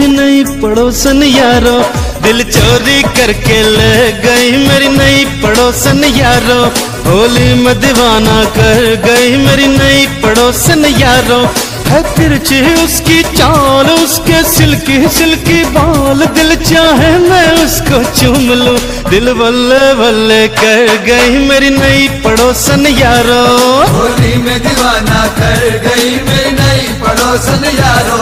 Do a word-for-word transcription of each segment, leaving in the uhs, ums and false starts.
नई पड़ोसन यारो, दिल चोरी करके ले गई मेरी नई पड़ोसन यारो। होली में दीवाना कर गई मेरी नई पड़ोसन यारो। है तिरछी उसकी चाल, उसके सिल्की सिल्की बाल, दिल चाहे मैं उसको चूम लूं, दिल बल्ले बल्ले कर गई मेरी नई पड़ोसन यारो। होली में दीवाना कर गई मेरी नई पड़ोसन यारो।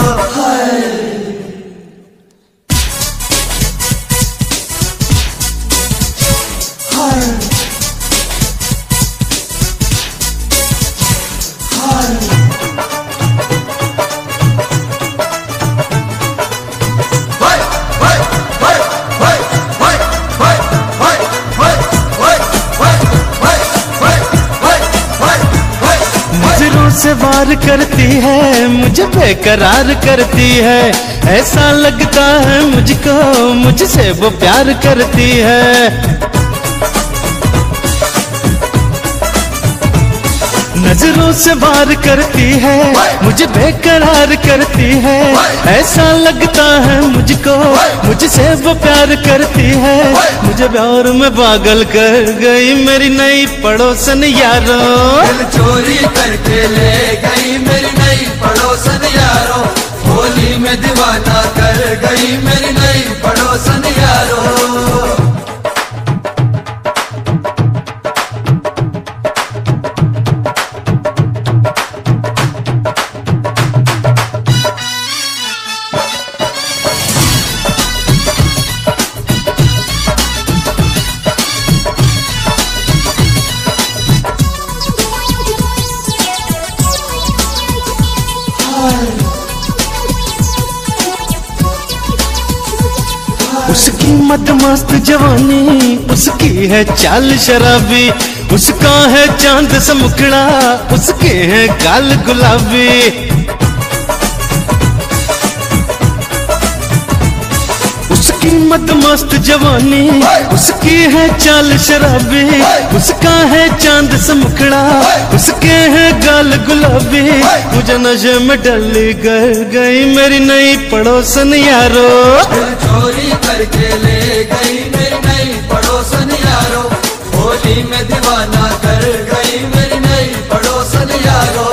से वार करती है, मुझे बेकरार करती है, ऐसा लगता है मुझको मुझसे वो प्यार करती है। नजरों से वार करती है, मुझे बेकरार करती है, ऐसा लगता है मुझको मुझसे वो प्यार करती है। मुझे प्यार में पागल कर गई मेरी नई पड़ोसन यारो। दिल चोरी करके ले गई मेरी नई पड़ोसन यारो। होली में दीवाना कर गई मेरी नई पड़ोसन यारो। उसकी मदमस्त जवानी, उसकी है चाल शराबी, उसका है चांद सा मुखड़ा, उसके हैं गाल गुलाबी। उसकी मदमस्त जवानी, उसकी है चाल शराबी, उसका है चांद सा मुखड़ा, उसके हैं गाल गुलाबी। मुझे नशे में डली कर गई मेरी नई पड़ोसन यारो। दिल चोरी करके ले गई मेरी नई पड़ोसन यारो। होली में दीवाना कर गई मेरी नई पड़ोसन यारो।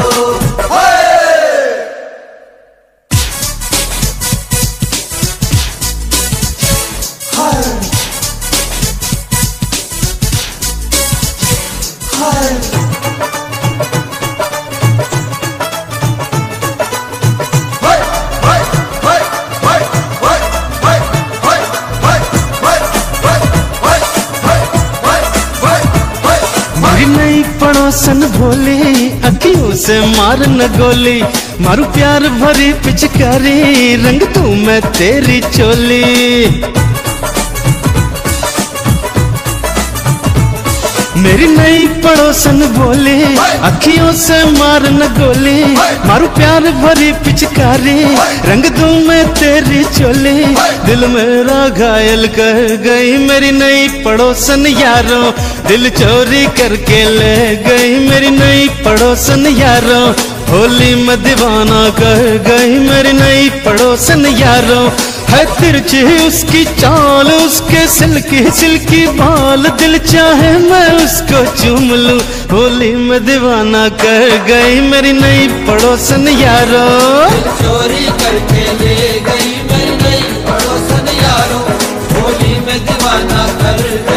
पड़ोसन भोली अखियों से मार न गोली, मारू प्यार भरी पिचकारी, रंग दूं मैं तेरी चोली। मेरी नई पड़ोसन बोली अखियों से मार न गोली, मारू प्यार भरी पिचकारी, रंग दूं मैं तेरी चोली। दिल मेरा घायल कर गई मेरी नई पड़ोसन यारो, दिल चोरी करके ले गई मेरी नई पड़ोसन यारो। होली में दीवाना कर गई मेरी नई पड़ोसन यारो। है तिरछी उसकी चाल, उसके सिल्की सिल्की बाल, दिल चाहे मैं उसको चूम लूं, होली में दीवाना कर गई मेरी नई पड़ोसन यारो। दिल चोरी करके ले गई मेरी नई पड़ोसन यारो। होली में दीवाना कर